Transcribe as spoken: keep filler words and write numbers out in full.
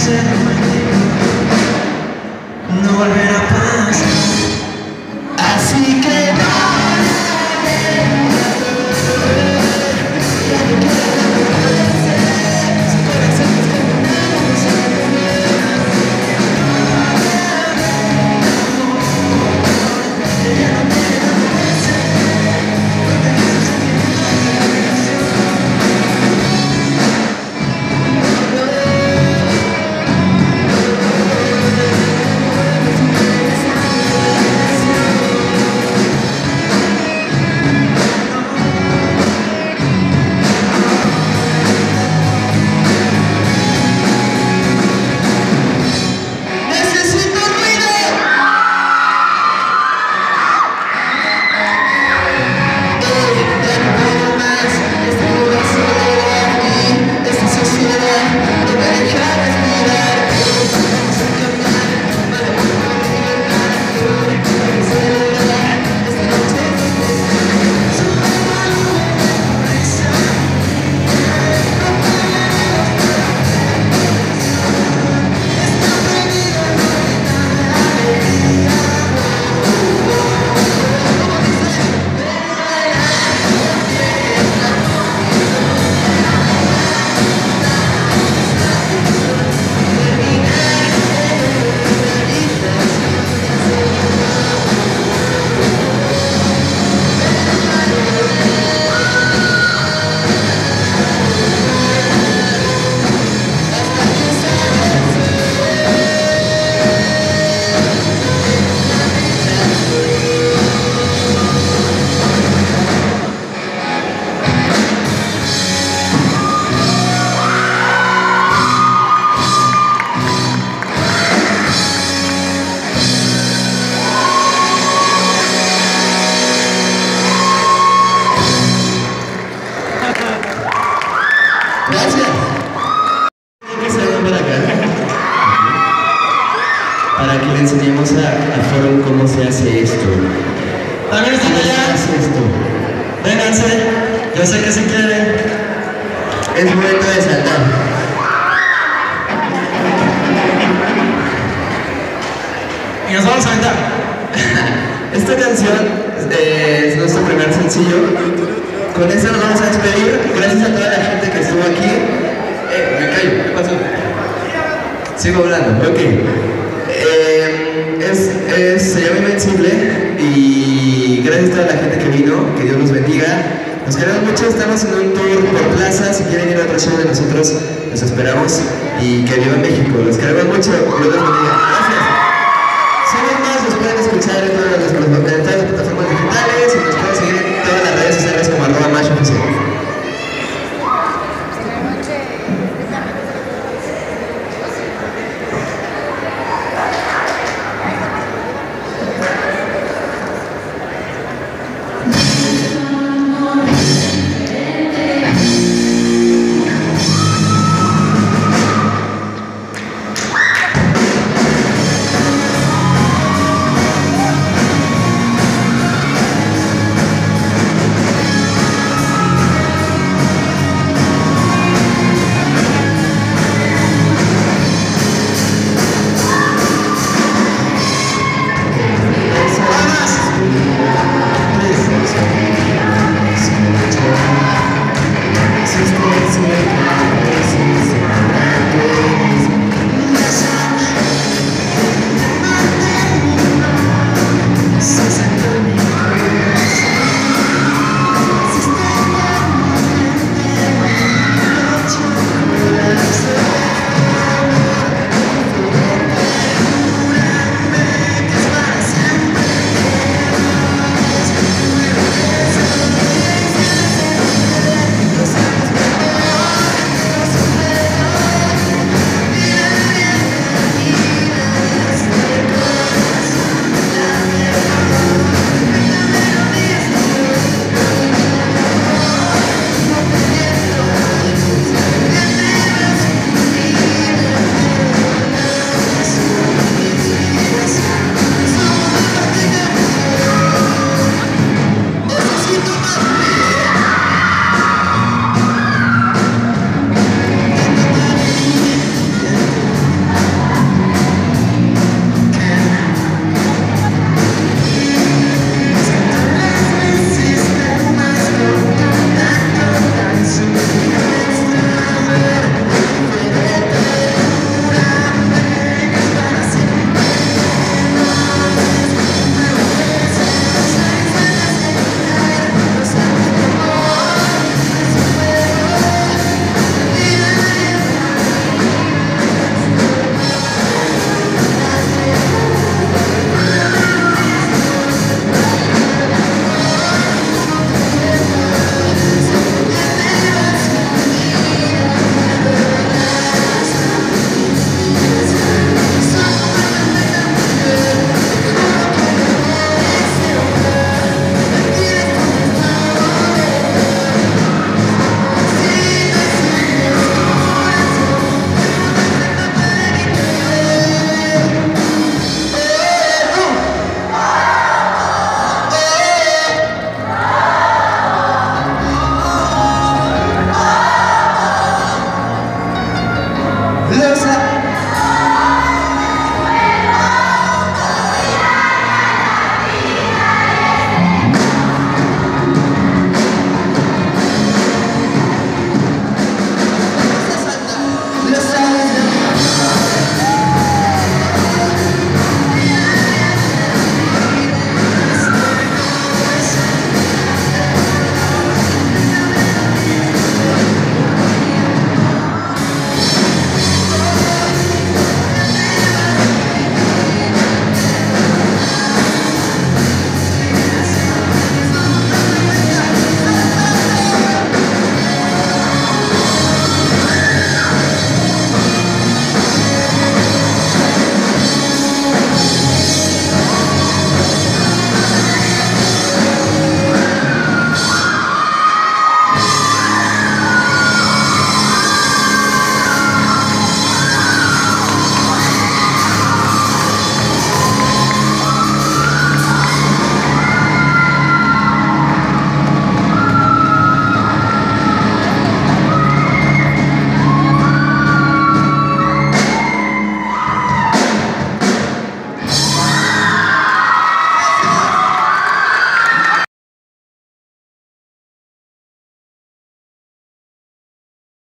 no volverá a pasar. Así que no. Gracias. Que salgan para acá. Para que le enseñemos a, a Forum cómo se hace esto. ¿También están allá? ¿Cómo se hace esto? Vénganse. Yo sé que se quieren. Es momento de saltar. Y nos vamos a aventar. Esta canción eh, es nuestro primer sencillo. Con esto nos vamos a despedir. Gracias a toda la gente que estuvo aquí. Eh, me callo, ¿qué pasó? Sigo hablando, ok. Eh, es, es, se llama Invencible y gracias a toda la gente que vino, que Dios los bendiga. Nos queremos mucho, estamos en un tour por plaza. Si quieren ir a otro show de nosotros, los esperamos. Y que viva México, los queremos mucho. Dios los bendiga. Gracias. Somos más, nos pueden escuchar en todas las, en todas las plataformas digitales y nos pueden seguir en todas las redes sociales como arroba mash oficial. Sister,